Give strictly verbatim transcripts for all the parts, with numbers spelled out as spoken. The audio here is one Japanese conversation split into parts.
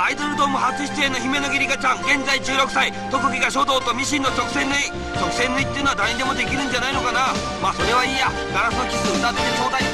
アイドルドーム初出演の姫野木里香ちゃん、現在じゅうろくさい、特技が書道とミシンの直線縫い。直線縫いっていうのは誰にでもできるんじゃないのかな。まあそれはいいや。ガラスのキス歌ってちょうだい。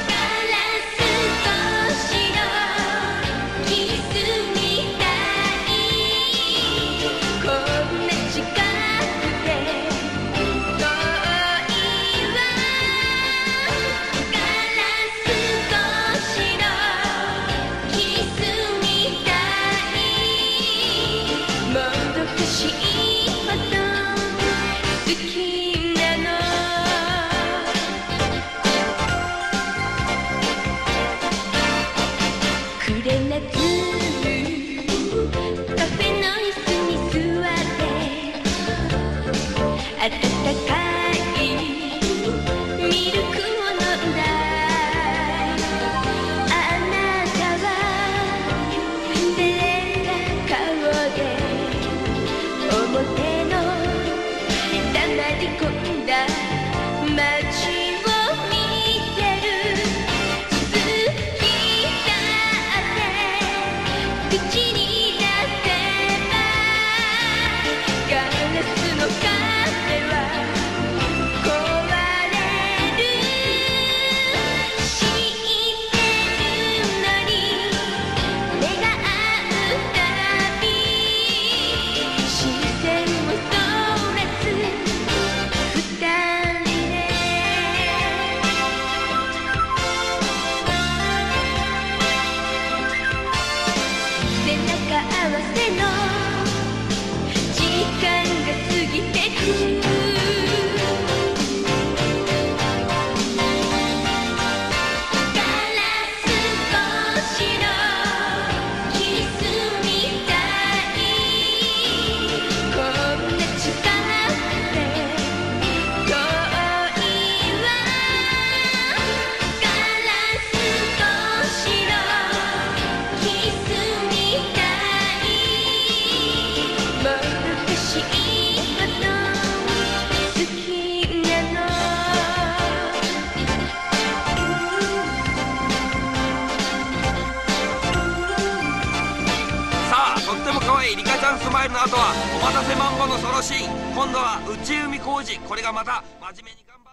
リカちゃんスマイルの後はお待たせマンボのソロシーン。今度は内海浩二、これがまた真面目に頑張る。